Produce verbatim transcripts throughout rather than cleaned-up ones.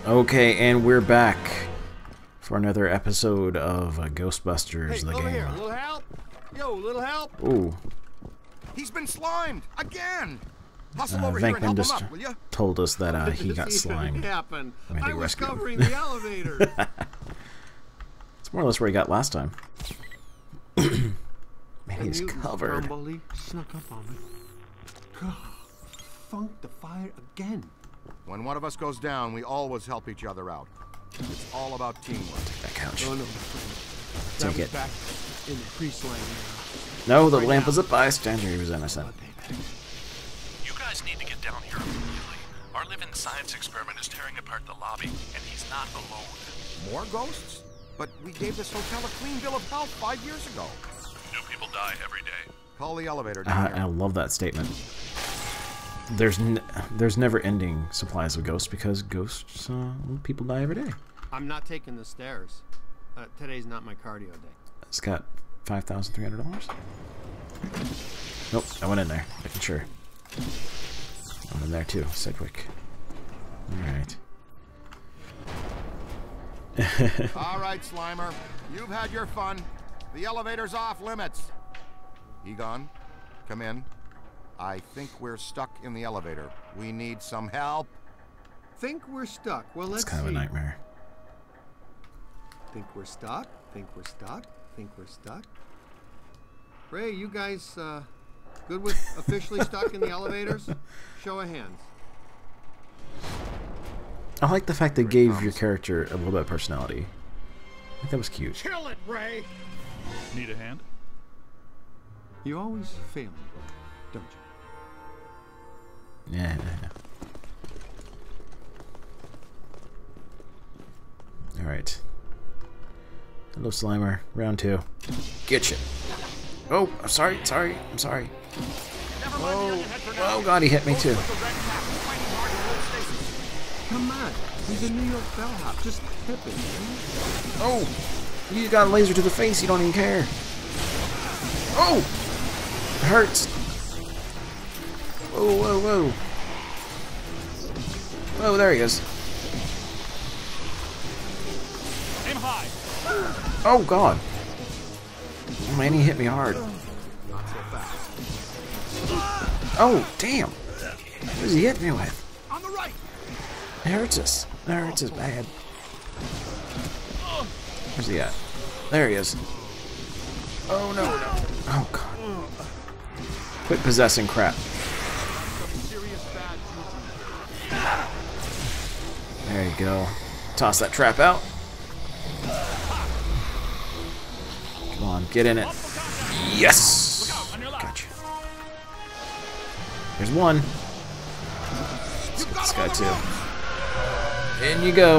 Okay, and we're back for another episode of uh, Ghostbusters, hey, the over game. Here. Little help? Yo, little help? Ooh. He's been slimed again. Hustle Uh, over here and Venkman help just him up, will you? told us that uh, he got slimed. Happen. I, I was rescue him. covering the elevator. It's more or less where he got last time. Man, he's Mutants covered. grumbly snuck up on me. Funktified again. When one of us goes down, we always help each other out. It's all about teamwork. That couch. Oh no, Take that it. was back in the pre-slang era. No, the Right lamp now. was a bystander. He was innocent. You guys need to get down here immediately. Our living science experiment is tearing apart the lobby, and he's not alone. More ghosts? But we gave this hotel a clean bill of health five years ago. New people die every day. Call the elevator Uh, down I here. love that statement. There's n there's never-ending supplies of ghosts because ghosts, uh, people die every day. I'm not taking the stairs. Uh, today's not my cardio day. It's got five thousand three hundred dollars. Nope, I went in there, making sure. I went in there too, Sedgwick. Alright. All right, Slimer. You've had your fun. The elevator's off limits. Egon, come in. I think we're stuck in the elevator. We need some help. Think we're stuck. Well, let's It's kind of a see. nightmare. Think we're stuck. Think we're stuck. Think we're stuck. Ray, you guys uh, good with officially stuck in the elevators? Show of hands. I like the fact they gave your character a little bit of personality. I think that was cute. Kill it, Ray. Need a hand? You always fail me, don't you? Yeah. Alright. Hello, Slimer. Round two. Get you. Oh, I'm sorry, sorry, I'm sorry. Oh, oh god, he hit me too. Come on. He's a New York bellhop. Just hip it, man. Oh! You got a laser to the face, you don't even care. Oh! It hurts. Whoa, whoa, whoa. Whoa, there he is. Aim high. Oh god. Oh, man, he hit me hard. Not so fast. Oh, damn. What does he hit me with? On the right. It hurts us. It hurts us bad. Where's he at? There he is. Oh no, no. Oh god. Quit possessing crap. There you go. Toss that trap out. Come on, get in it. Yes! Gotcha. There's one. Let's get this guy too. In you go.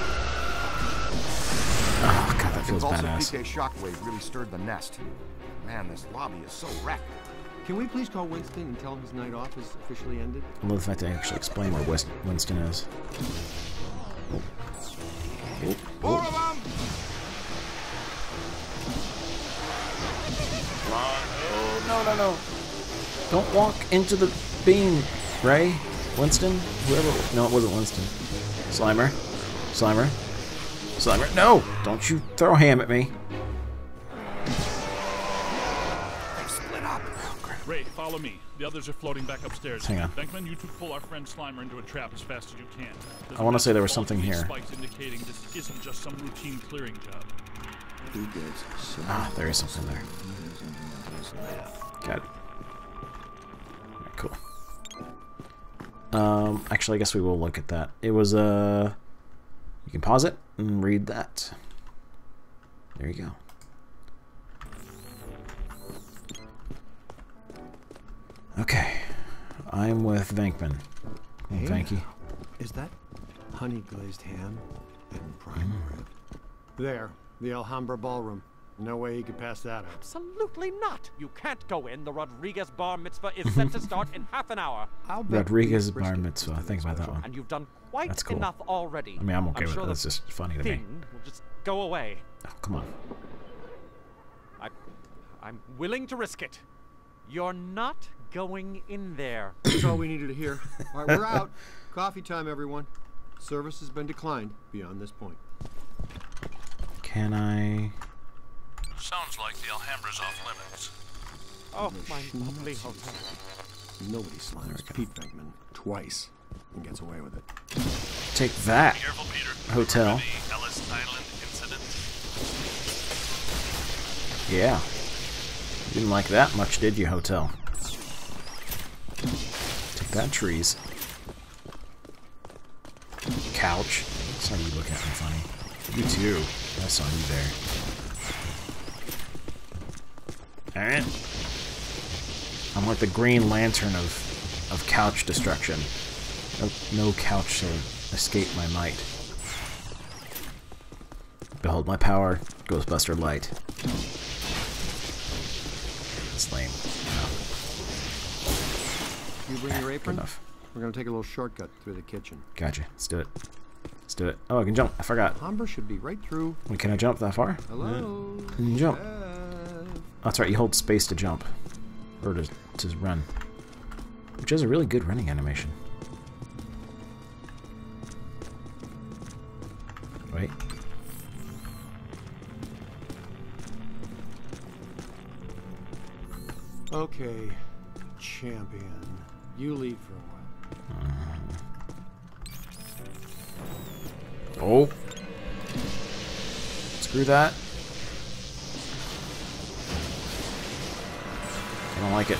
Oh god, that feels badass. P K shockwave really stirred the nest. Man, this lobby is so wrecked. Can we please call Winston and tell him his night off is officially ended? I love the fact they actually explain where West Winston is. Oh. Oh. Four Oh. of them. Come on. Oh, no, no, no. Don't walk into the beam, Ray. Winston? Whoever. No, it wasn't Winston. Slimer. Slimer. Slimer. No! Don't you throw ham at me. They split up. Oh, crap. Ray, follow me. The others are floating back upstairs. Hang on. Venkman, you two pull our friend Slimer into a trap as fast as you can. There's I wanna say there was multiple something here. spikes indicating this isn't just some routine clearing job. Ah, there is something there. Got it. Alright, cool. Um, actually, I guess we will look at that. It was, uh... You can pause it and read that. There you go. Okay. I'm with Venkman. Hey. Vanky. Is that honey glazed ham and prime rib? There, the Alhambra ballroom. No way he could pass that up. Absolutely not. You can't go in. The Rodriguez bar mitzvah is set to start in half an hour. I'll bet Rodriguez we bar brisket mitzvah. Think about that one. And you've done quite That's cool. enough already. I mean, I'm okay with sure it. the It's just funny to me. thing will just go away. Oh, come on. I, I'm willing to risk it. You're not going in there. That's all we needed to hear. All right, we're out. Coffee time, everyone. Service has been declined beyond this point. Can I? Sounds like the Alhambra's off limits. Oh, my lovely hotel. Nobody slaughters Pete Venkman twice and gets away with it. Take that, Careful, Peter. hotel. The Ellis Island incident. Yeah. Didn't like that much, did you, hotel? Take that, trees. Couch. Saw you look at me funny. You too. I saw you there. Alright. I'm like the Green Lantern of of couch destruction. No, no couch shall escape my might. Behold my power, Ghostbuster light. That's lame. No. You bring your Good apron? enough. We're gonna take a little shortcut through the kitchen. Gotcha. Let's do it. Let's do it. Oh, I can jump. I forgot. Humber should be right through. Wait, can I jump that far? Hello. Can you jump? Chef. Oh, that's right. You hold space to jump. Or to, to run. Which is a really good running animation. Wait. Okay, champion. You lead for a while. Oh. Screw that. I don't like it.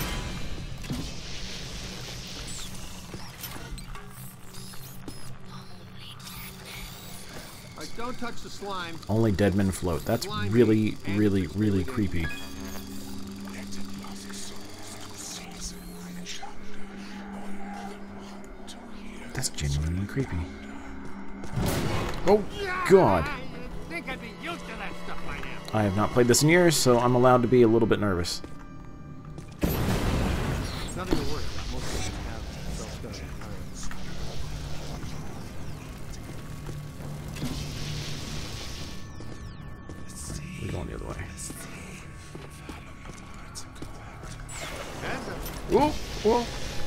Alright, don't touch the slime. Only dead men float. That's really, really, really creepy. That's genuinely creepy. Oh, God. I think I'd be used to that stuff by now. I have not played this in years, so I'm allowed to be a little bit nervous. Nothing to worry about. Most of them have self-study. We're going the other way. Hands up. Whoa, whoa.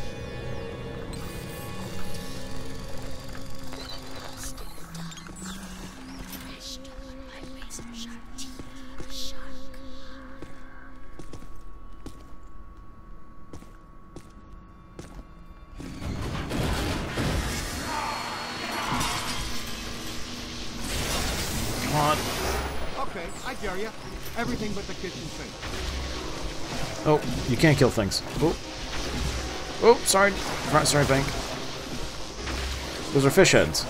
Come on. Okay, I dare you. Everything but the kitchen sink. Oh, you can't kill things. Oh. Oh, sorry. Sorry, Bank. Those are fish heads.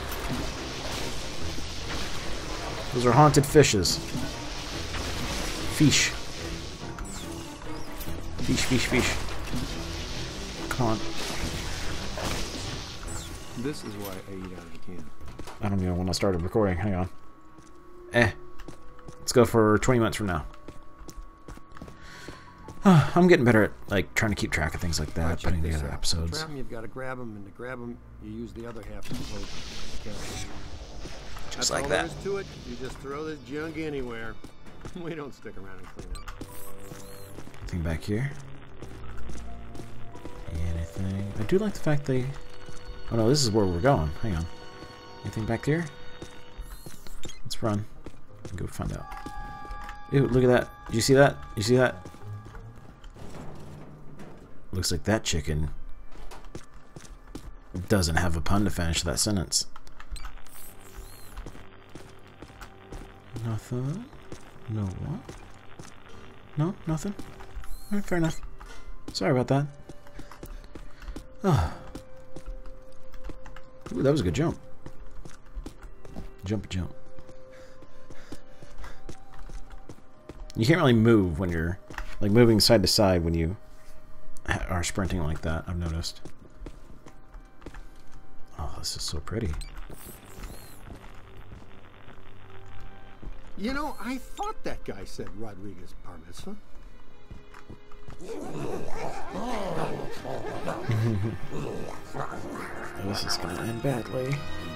Those are haunted fishes. Fish. Fish, fish, fish. Come on. This is why I eat out of the can. I don't even know when I started recording. Hang on. Eh. Let's go for twenty minutes from now. I'm getting better at like trying to keep track of things like that, Alright, check putting this together out. episodes. To grab 'em, you've got to grab them, and to grab them, you use the other half of the clothes. Okay. Just That's like all that. there is to it. You just throw this junk anywhere. We don't stick around and clean up. Anything back here? Anything? I do like the fact they... Oh no, this is where we're going. Hang on. Anything back here? Let's run and go find out. Ew, look at that. Did you see that? You see that? Looks like that chicken doesn't have a pun to finish that sentence. Nothing? No what? No? Nothing? Alright, fair enough. Sorry about that. Oh. Ooh, that was a good jump. Jump, jump. You can't really move when you're like moving side to side when you are sprinting like that, I've noticed. Oh, this is so pretty. You know, I thought that guy said Rodriguez Bar Mitzvah. This is gonna end badly.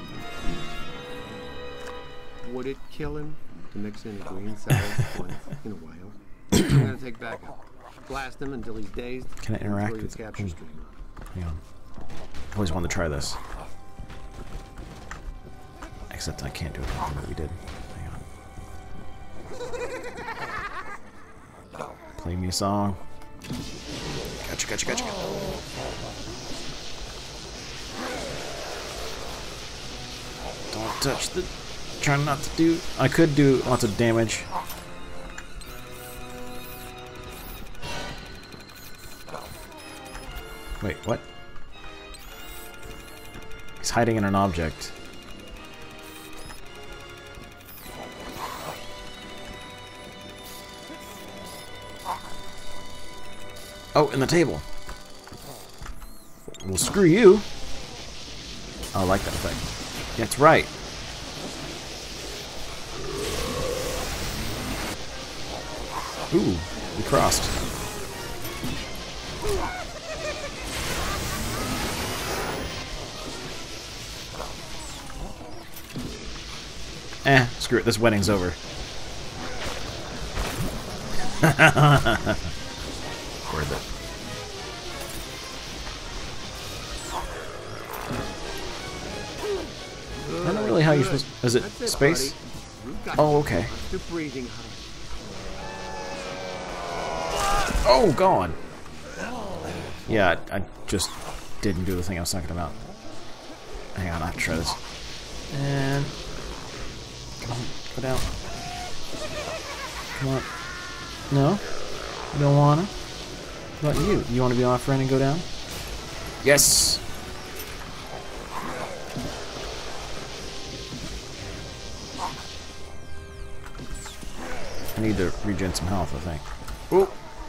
Would it kill him to mix in a green salad once in a while? I'm gonna take backup. Blast him until he's dazed. Can I interact with with- capture Ooh. stream? Hang on. I always wanted to try this. Except I can't do anything that we did. Hang on. Play me a song. Gotcha, gotcha, gotcha. Don't touch the... Trying not to do... I could do lots of damage. Wait, what? He's hiding in an object. Oh, in the table. Well, screw you. Oh, I like that effect. That's right. Ooh, we crossed. Eh, screw it. This wedding's over. Worth it. I don't know really how you're supposed to... Is it That's it, space? buddy. You got Oh, okay. to breathing hard. Oh, God. Yeah, I, I just didn't do the thing I was talking about. Hang on, I have to try this. And... Come on, go down. Come on. No? You don't wanna? What about you? You wanna be off friend and go down? Yes! I need to regen some health, I think. Ooh!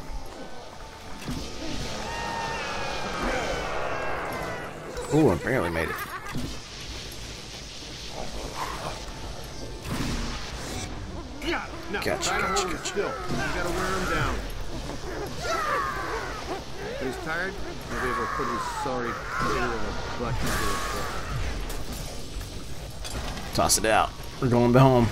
Ooh, I barely made it. Yeah, no, Gotcha, try to gotcha, hold him gotcha. still. You gotta wear him down. When he's tired, he'll be able to put his sorry little butt into his foot. Toss it out. We're going home.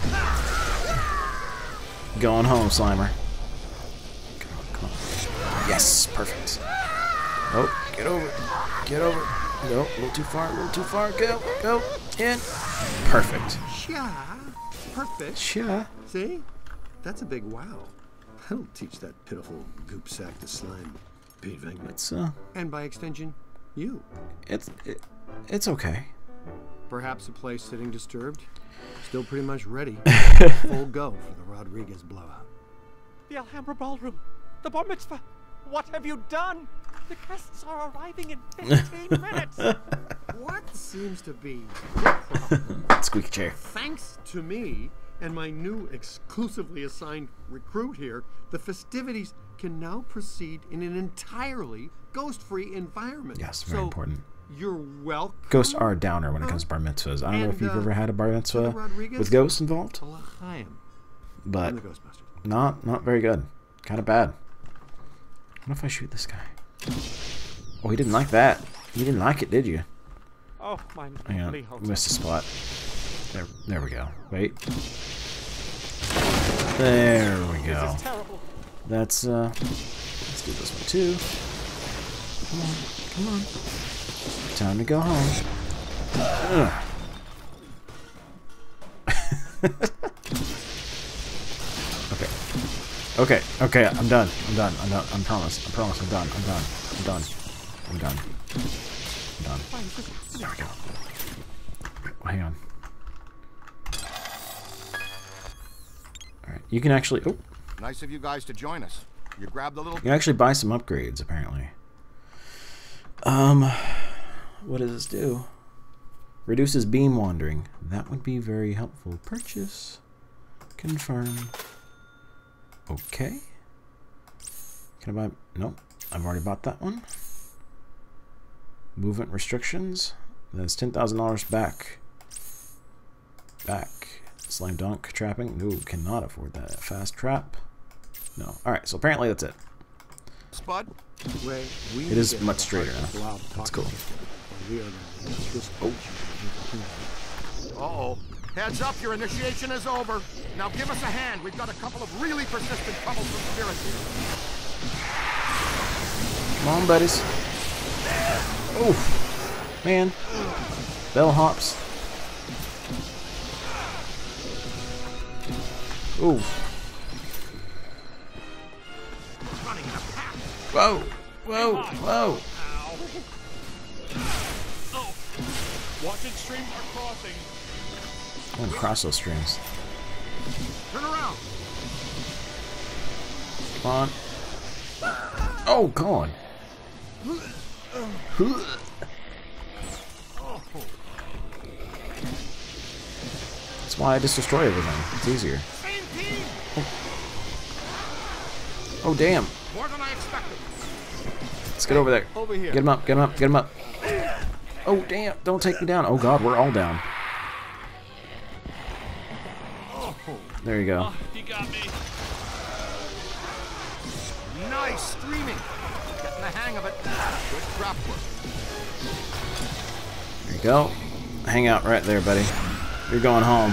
Going home, Slimer. Come on, come on. Yes, perfect. Oh, get over it. Get over it. No, a little too far, a little too far. Go, go, in. Perfect. Yeah, perfect. Sure. See? That's a big wow. That'll teach that pitiful goop sack to slime, Pete Venkman. It's uh, And by extension, you. it's it, it's okay. Perhaps a place sitting disturbed. Still pretty much ready. Full go for the Rodriguez blowout. The Alhambra Ballroom. The bar mitzvah. What have you done? The guests are arriving in fifteen minutes. What seems to be the problem? Squeaky chair. Thanks to me and my new exclusively assigned recruit here, the festivities can now proceed in an entirely ghost-free environment. Yes, very so important. You're welcome. Ghosts are a downer when it comes to bar mitzvahs. I don't know if And, you've uh, ever had a bar mitzvah Rodriguez? with ghosts involved, L'chaim. but I'm the Ghostbusters. not not very good. Kind of bad. What if I shoot this guy? Oh, he didn't like that. You didn't like it, did you? Oh, my Hang lovely on, hotel. missed a spot. There, there we go. Wait. There we go. This is terrible. That's uh. Let's do this one too. Come on, come on. Time to go home. Ugh. Okay. Okay. Okay. I'm done. I'm done. I'm done. I'm promise. I promise. I'm done. I'm done. I'm done. I'm done. I'm done. There we go. Hang on. All right. You can actually. Oh. Nice of you guys to join us. You grabbed the little... You can actually buy some upgrades, apparently. Um, what does this do? Reduces beam wandering. That would be very helpful. Purchase. Confirm. Okay. Can I buy... Nope. I've already bought that one. Movement restrictions. That's ten thousand dollars back. Back. Slam dunk. Trapping. No, cannot afford that. Fast trap. No. Alright, so apparently that's it. Spud? Ray, we It is get much the straighter heart now. blob That's talking cool. system, and we are gonna use this Uh oh. Heads up, your initiation is over. Now give us a hand. We've got a couple of really persistent troublesome spirits here. Come on, buddies. Oh, man. Bell hops. Ooh. Whoa! Whoa! Whoa! Oh, watching streams are crossing. I want to cross those streams. Turn around. Come on. Oh, God. That's why I just destroy everything. It's easier. Oh, oh damn. More than I expected. Let's get over there. Over here. Get him up, get him up, get him up. Oh, damn. Don't take me down. Oh, God, we're all down. There you go. Oh, he got me. Nice streaming. Getting the hang of it. Good trap work. There you go. Hang out right there, buddy. You're going home.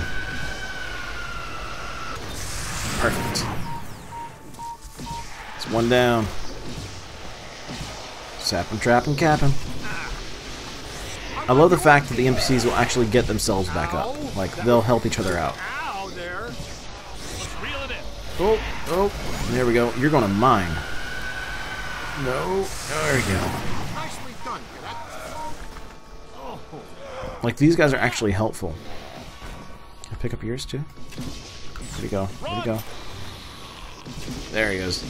Perfect. It's one down. Sap and trap and cap him. I love the fact that the N P Cs will actually get themselves back up. Like, they'll help each other out. Ow, there. Let's reel it in. Oh, oh, there we go. You're going to mine. No. There we go. Nicely done, cadet. Oh. Like, these guys are actually helpful. Can I pick up yours, too? Where'd he go? Where'd he go? There he is.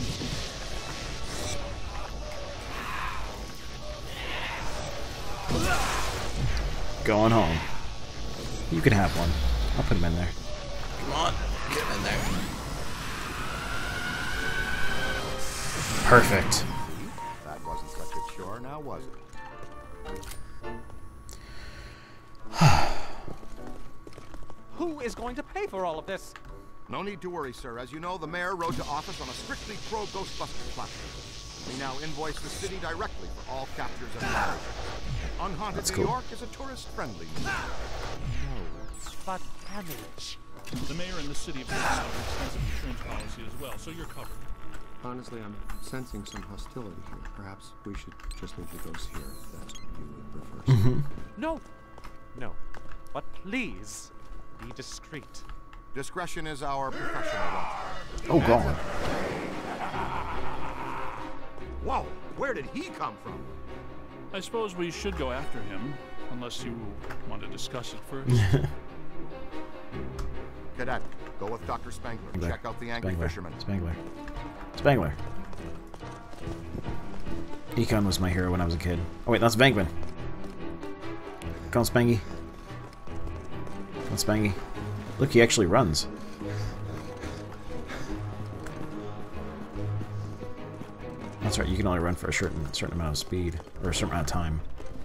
Going home. You can have one. I'll put him in there. Come on. Get him in there. Perfect. That wasn't such a chore, now was it? Who is going to pay for all of this? No need to worry, sir. As you know, the mayor rode to office on a strictly pro-Ghostbusters platform. We now invoice the city directly for all captures and robberies. Unhaunted That's New cool. York is a tourist-friendly. But damage. The mayor and the city of Phoenix have an extensive insurance policy as well, so you're covered. Honestly, I'm sensing some hostility here. Perhaps we should just leave the ghosts here, if that's what you would prefer. Mm-hmm. No. No. But please, be discreet. Discretion is our professional watch. Oh, God. Whoa, where did he come from? I suppose we should go after him, unless you want to discuss it first. Cadet, go with Doctor Spangler. Spangler. Check out the angry Spangler. fisherman. Spangler. Spangler. Econ was my hero when I was a kid. Oh, wait, that's Venkman. Come on, Spangy. Come on, Spangy. Look, he actually runs. That's right, you can only run for a certain certain amount of speed, or a certain amount of time.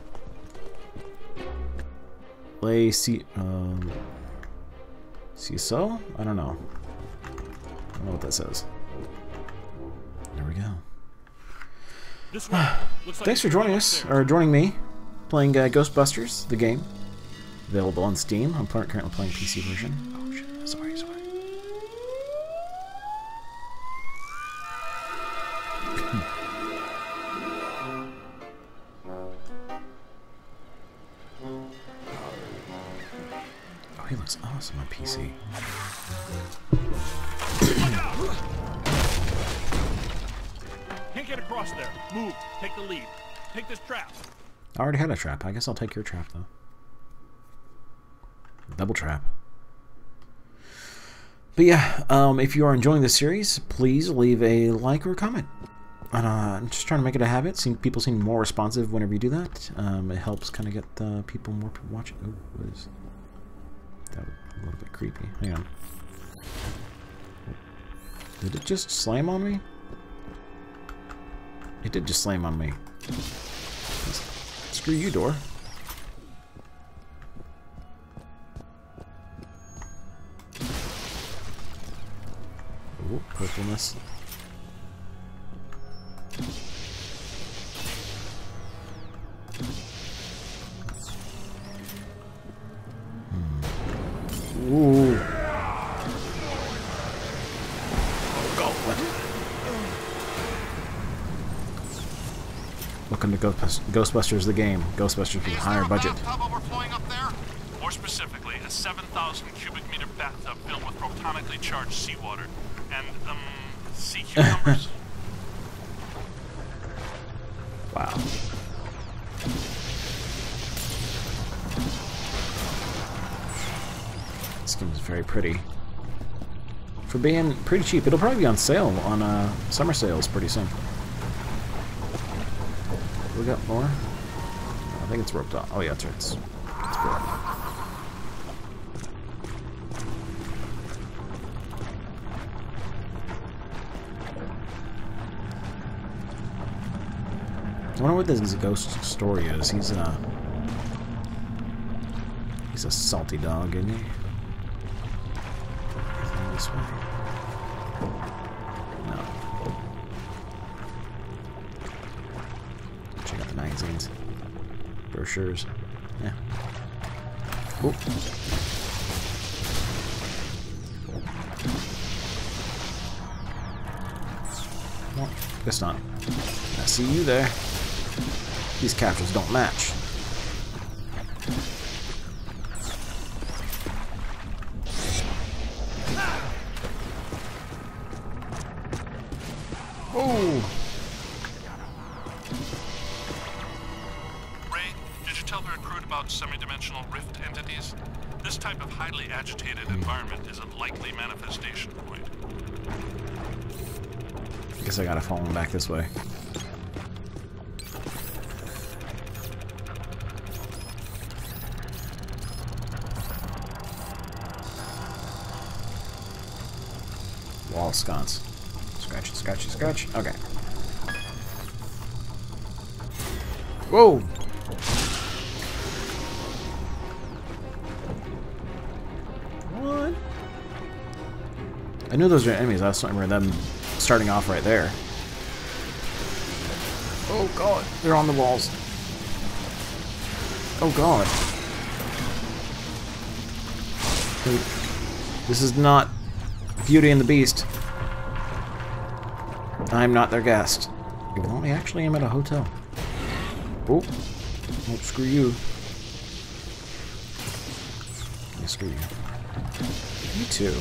Lay see um see so? I don't know. I don't know what that says. There we go. This way. Looks like Thanks for it's joining right us, there. or joining me, playing uh, Ghostbusters, the game. Available on Steam. I'm pl currently playing P C version. Oh shit, sorry, sorry. Oh, he looks awesome on P C. Can't get across there. Move. Take the lead. Take this trap. I already had a trap. I guess I'll take your trap, though. Double trap. But yeah, um, if you are enjoying this series, please leave a like or a comment. And, uh, I'm just trying to make it a habit. Seeing people seem more responsive whenever you do that. Um, it helps kind of get uh, people more people watching. Oh, what is that? A little bit creepy. Hang on. Did it just slam on me? It did just slam on me. Screw you, door. Oh, purpleness. Hmm. Ooh. Go. What? Welcome to Ghostbusters, Ghostbusters the game. Ghostbusters with a higher budget. Overflowing up there? More specifically, a a seven thousand cubic meter bathtub filled with protonically charged seawater. And, um, sea cucumbers. Wow. This game is very pretty. For being pretty cheap. It'll probably be on sale on uh, summer sales pretty soon. We got more? I think it's roped off. Oh yeah, it's right. It's, it's broken. I wonder what this ghost story is. He's uh he's a salty dog, isn't he? Is he this way? No. Check out the magazines. Brochures. Yeah. Oh. Well, guess not. I see you there. These captures don't match. Oh! Ray, did you tell the recruit about semi-dimensional rift entities? This type of highly agitated environment is a likely manifestation point. I guess I gotta follow him back this way. Wall sconce. Scratchy, scratchy, scratch. Okay. Whoa! What? I knew those were enemies. I was remember them starting off right there. Oh god, they're on the walls. Oh god. This is not Beauty and the Beast. I'm not their guest. You only actually am at a hotel. Oh. Oh, screw you. Yeah, screw you. You too.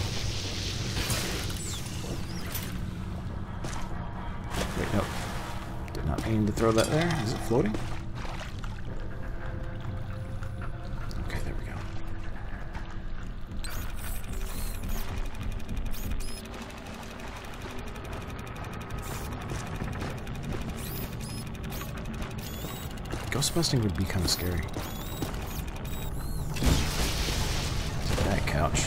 Wait, no. Did not mean to throw that there. Is it floating? Okay, there we go. Ghostbusting would be kind of scary. That couch.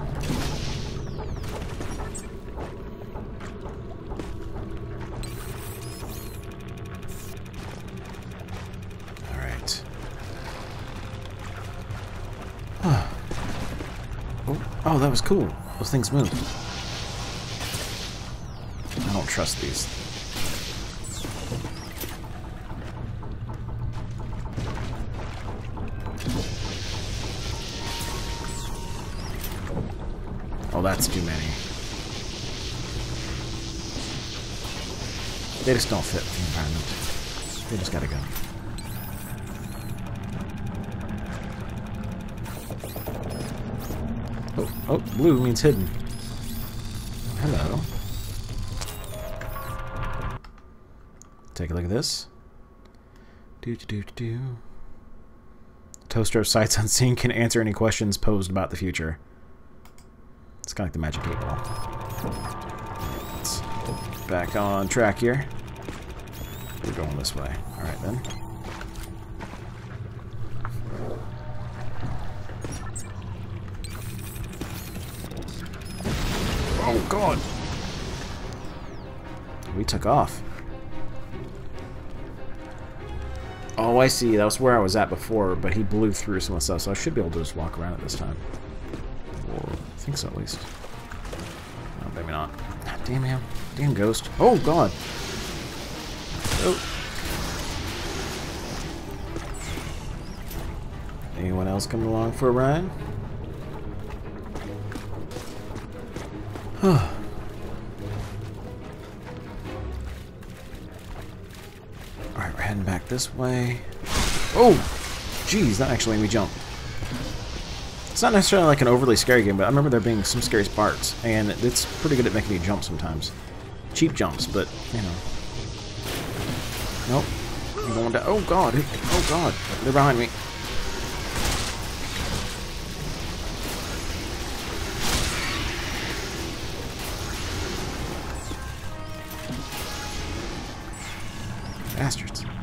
Alright. Oh. Oh, that was cool. Those things move. I don't trust these. Oh, that's too many. They just don't fit the environment. They just gotta go. Oh, oh, blue means hidden. Hello. Take a look at this. Do do do do. Toaster of sights unseen can answer any questions posed about the future. It's kind of like the magic eight ball. Let's get back on track here. We're going this way. Alright then. Oh god! We took off. Oh, I see. That was where I was at before, but he blew through some of the stuff, so I should be able to just walk around it this time. Or I think so, at least. Oh, maybe not. God damn him. Damn ghost. Oh, God. Oh. Anyone else coming along for a ride? Alright, we're heading back this way. Oh! Jeez, that actually made me jump. It's not necessarily like an overly scary game, but I remember there being some scary parts, and it's pretty good at making you jump sometimes. Cheap jumps, but, you know. Nope. I'm going down. Oh, God. Oh, God. They're behind me. Bastards.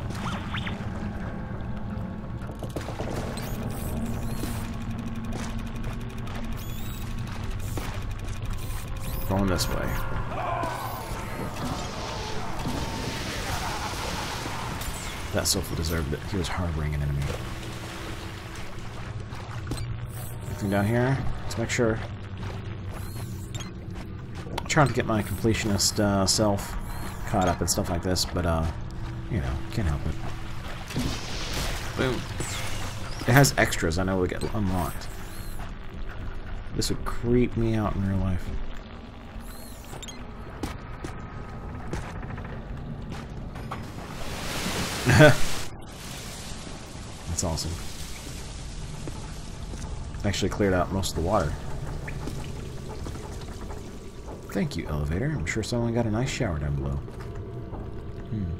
Going this way. That Sofa deserved it. He was harboring an enemy. Anything down here? Let's make sure. I'm trying to get my completionist uh, self caught up and stuff like this, but uh, you know, can't help it. Boom. It has extras I know will get unlocked. This would creep me out in real life. That's awesome. Actually cleared out most of the water. Thank you, elevator. I'm sure someone got a nice shower down below. Hmm.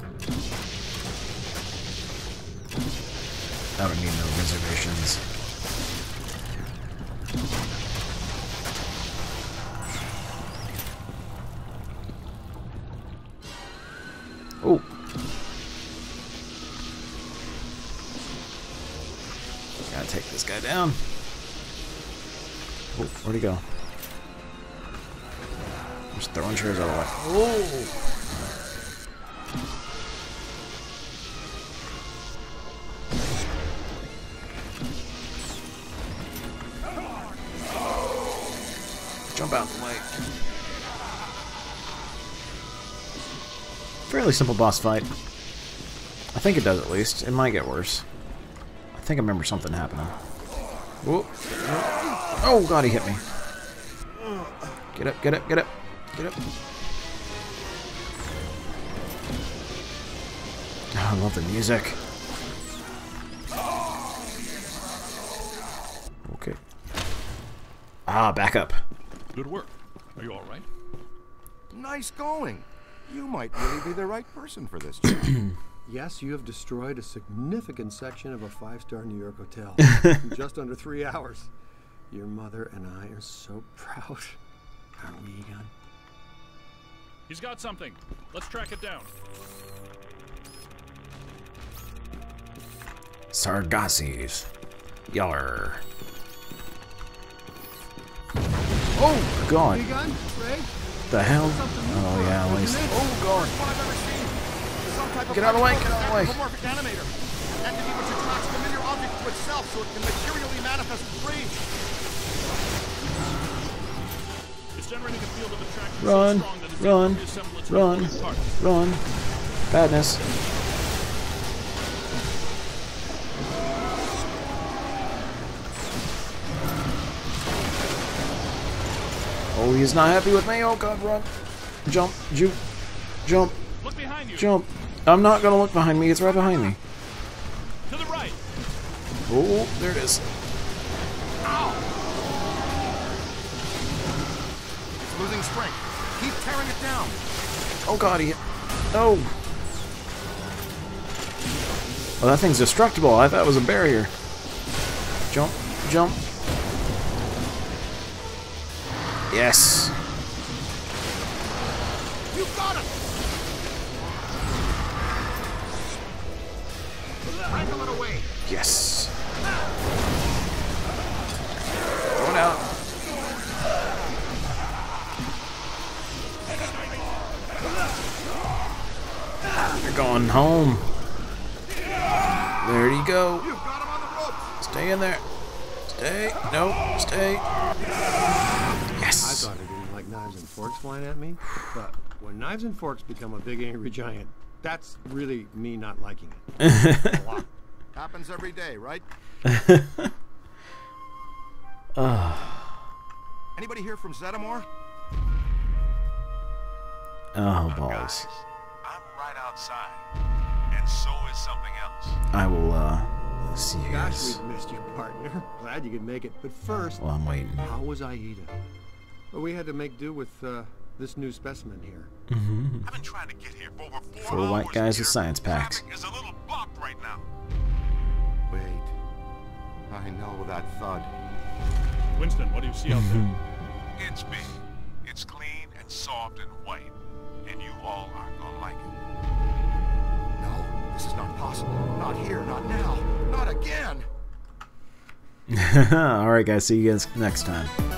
I don't need no reservations. Oh. Gotta take this guy down. Oh, where'd he go? Just throwing chairs out of the way. Oh! Jump out the way. Fairly simple boss fight. I think it does at least. It might get worse. I think I remember something happening. Whoa. Oh god, he hit me. Get up, get up, get up, get up. Oh, I love the music. Okay. Ah, back up. Good work. Are you all right? Nice going. You might really be the right person for this job. Yes, you have destroyed a significant section of a five-star New York hotel in just under three hours. Your mother and I are so proud. Aren't we, Egon? He's got something. Let's track it down. Sargassi's. Yar. Oh, God. Egon? Ray? The hell? Oh, yeah, at least. Oh, God. What I've ever seen. Some type of Get out of the way, get out of the way. anthropomorphic animator. An entity which attracts familiar objects to itself so it can materially manifest free. It's generating a field of attraction Run, so strong that it's run, able to reassemble its run, component parts. run. Badness. Oh, he's not happy with me. Oh, God, run. Jump, juke, jump, Look behind you. jump. I'm not going to look behind me. It's right behind me. To the right. Oh, there it is. Ow! It's losing strength. Keep tearing it down. Oh, God, he... No. Oh, that thing's destructible. I thought it was a barrier. Jump, jump. Yes. You got it. Wrangle it away. Yes. Going out. You're going home. There you go. You've got him on the ropes. Stay in there. Stay. No. Stay. I Yes. thought I didn't like knives and forks flying at me, but when knives and forks become a big angry giant, that's really me not liking it. A lot. Happens every day, right? Anybody here from Zetamore? Oh, balls. Guys, I'm right outside, and so is something else. I will, uh... See you Gosh, guys. we've missed you, partner. Glad you could make it. But first, Well, I'm waiting. how was Aida? Well, we had to make do with uh, this new specimen here. Mm-hmm. I've been trying to get here for over four Four white hours, guys Peter. with science packs. Traffic is a little blocked right now. Wait. I know that thud. Winston, what do you see out there? It's big. It's clean and soft and white. And you all aren't gonna like it. No, this is not possible. Not here, not now, not again. Alright guys, see you guys next time.